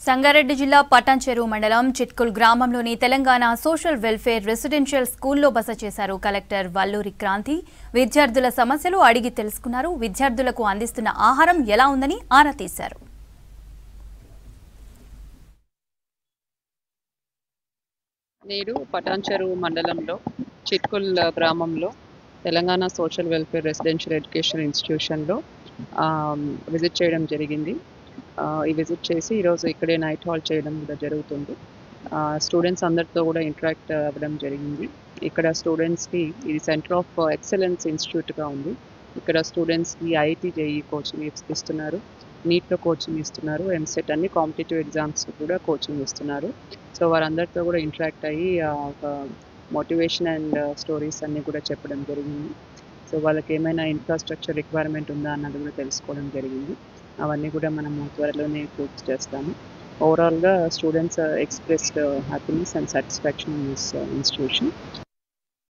సంగారెడ్డి జిల్లా పటాన్చెరు మండలం చిట్కుల్ గ్రామంలోని తెలంగాణ సోషల్ వెల్ఫేర్ రెసిడెన్షియల్ స్కూల్లో బస చేశారు కలెక్టర్ వల్లూరి క్రాంతి. విద్యార్థుల సమస్యలు అడిగి తెలుసుకున్నారు. విద్యార్థులకు అందిస్తున్న ఆహారం ఎలా ఉందని ఆరా తీశారు. నేడు పటాన్చెరు మండలంలో చిట్కుల్ గ్రామంలో Telangana social welfare residential education ఇన్స్టిట్యూషన్లో విజిట్ చేయడం జరిగింది. ఈ విజిట్ చేసి ఈరోజు ఇక్కడే నైట్ హాల్ చేయడం కూడా జరుగుతుంది. స్టూడెంట్స్ అందరితో కూడా ఇంటరాక్ట్ అవ్వడం జరిగింది. ఇక్కడ స్టూడెంట్స్కి ఇది సెంటర్ ఆఫ్ ఎక్సలెన్స్ ఇన్స్టిట్యూట్గా ఉంది. ఇక్కడ స్టూడెంట్స్కి ఐఐటి జేఈ కోచింగ్ ఇస్తున్నారు, నీట్లో కోచింగ్ ఇస్తున్నారు, ఎంసెట్ అన్ని కాంపిటేటివ్ ఎగ్జామ్స్ కూడా కోచింగ్ ఇస్తున్నారు. సో వారందరితో కూడా ఇంటరాక్ట్ అయ్యి ఒక మోటివేషన్ అండ్ స్టోరీస్ అన్నీ కూడా చెప్పడం జరిగింది. సో వాళ్ళకి ఏమైనా ఇన్ఫ్రాస్ట్రక్చర్ రిక్వైర్మెంట్ ఉందా అన్నది కూడా తెలుసుకోవడం జరిగింది. అవన్నీ కూడా మనము త్వరలోనే పూర్తి చేస్తాము. ఓవరాల్గా students expressed happiness and satisfaction in this institution.